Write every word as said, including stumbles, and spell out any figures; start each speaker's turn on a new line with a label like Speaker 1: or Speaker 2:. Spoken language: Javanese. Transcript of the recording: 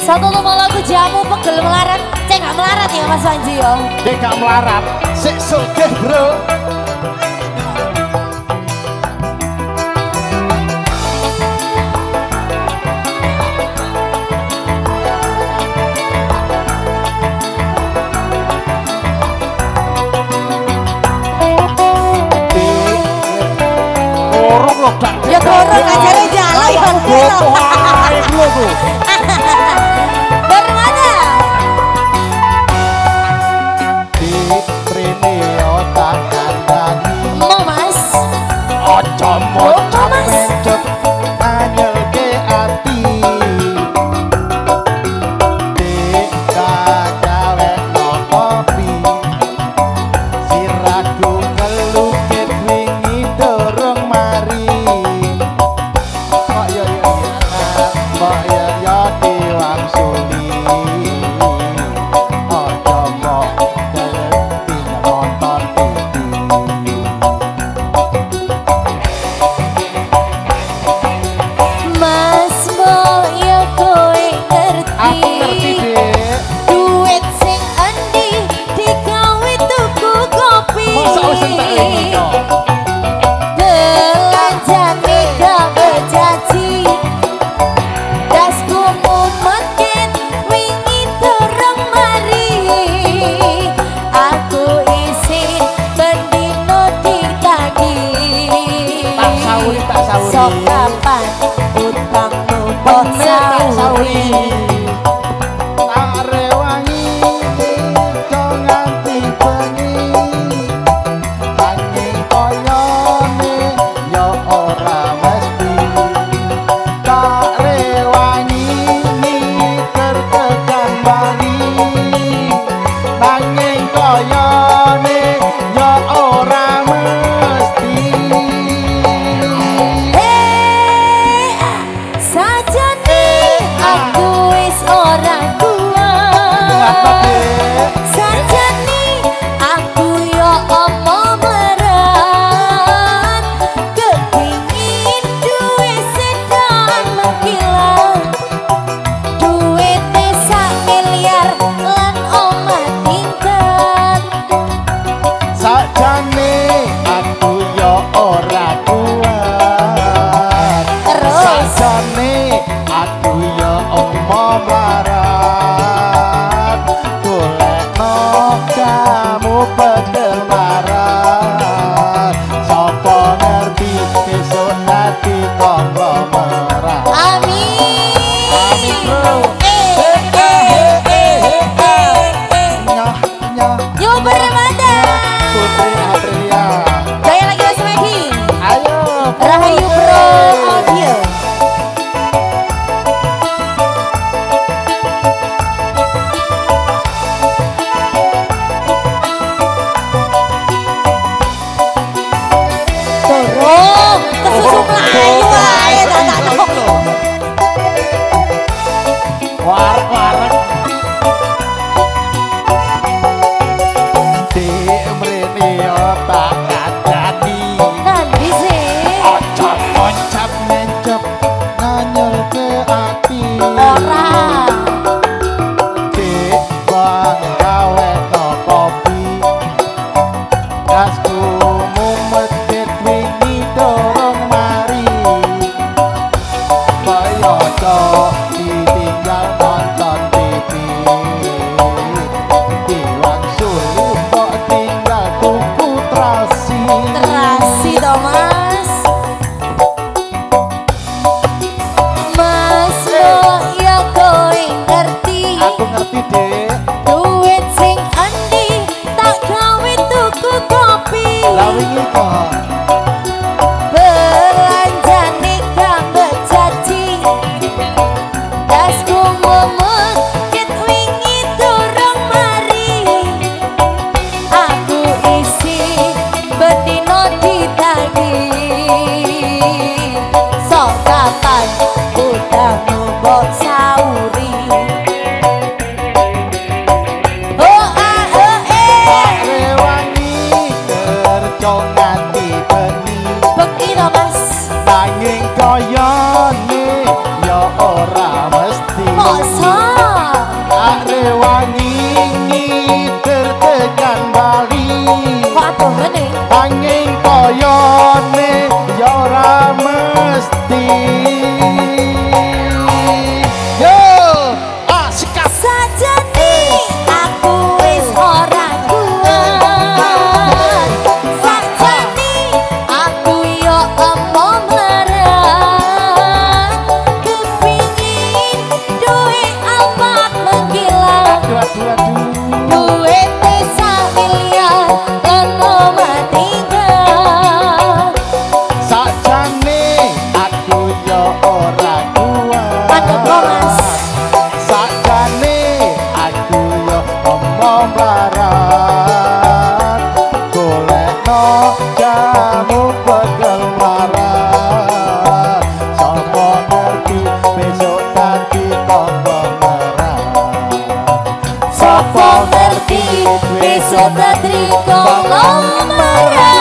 Speaker 1: Satu lumah lagu jamu pegel melarat. Cek gak melarat ya Mas Wanji yo.
Speaker 2: Cek gak melarat. Sik sugih bro.
Speaker 1: Ya korong aja nih jalan ya. Baru mana?
Speaker 2: Di Trini otak kandani.
Speaker 1: Mau Mas?
Speaker 2: Ojo moco mencet anyel ke ati. Di kagawe no kopi. Siraku ngelukit wingi dorong mari.
Speaker 1: Sok kapan utangmu kok sauri.
Speaker 2: Tak rewangi jo nganti bengi. Angin koyone yo ora mesti. Tak rewangi mikir tekan bali. Angin koyone yo ora mesti.
Speaker 1: Sajane aku yo omong merat, kepingin duwe sedan mengkilat, duwite sak miliar lan omah tingkat.
Speaker 2: Sajane aku yo ora kuat, sajane aku yo omong merat. Kamu pegel marah, sopo ngerti besok nanti konglomerat.
Speaker 1: Amin.
Speaker 2: Amin bro.
Speaker 1: Eh eh eh eh eh eh.
Speaker 2: Nyoh nyoh.
Speaker 1: Yo bermata.
Speaker 2: Putri Aprilia.
Speaker 1: Gaya lagi Mas Medi.
Speaker 2: Ayo.
Speaker 1: Rahayu Pro Audio. Kesusu Melayu ae tak tahu.
Speaker 2: Warek-warek. Di mrene otak kadani.
Speaker 1: Nanti sih.
Speaker 2: Ojo moncap mencep nganyel ke ati.
Speaker 1: Ora.
Speaker 2: Dik bang gawe no kopi. Kasku mumet wingi dorong mari. Kaya ditinggal nonton T V. Iwang sulu kok tinggal tuku terasi.
Speaker 1: Terasi toh Mas. Mas lo ya kowe ngerti.
Speaker 2: Aku ngerti dek.
Speaker 1: Duit sing andi tak gawe tuku kopi.
Speaker 2: Lah wingi kok
Speaker 1: belanjane gambar janji. Dasku mumet ket wingi durung mari. Aku isi bendino ditagi. Sok kapan utangmu mbok sauri. Oh ah oh eh.
Speaker 2: rewangi kerja nganti bengi.
Speaker 1: Bengi to Mas.
Speaker 2: Nanging koyone ya ora mesti.
Speaker 1: Apa ngerti besok tak triko ngomong